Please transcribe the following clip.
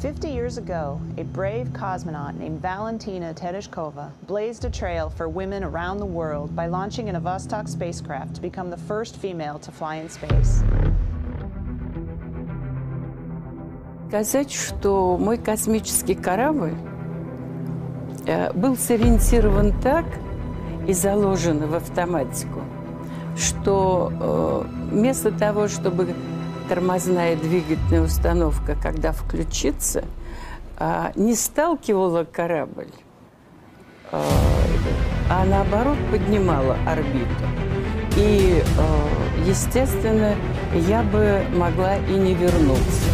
50 years ago, a brave cosmonaut named Valentina Tereshkova blazed a trail for women around the world by launching in a Vostok spacecraft to become the first female to fly in space. Сказать, что мой космический корабль был сориентирован так и заложен в автоматику, что вместо того, чтобы тормозная двигательная установка, когда включится, не сталкивала корабль, а наоборот поднимала орбиту. И, естественно, я бы могла и не вернуться.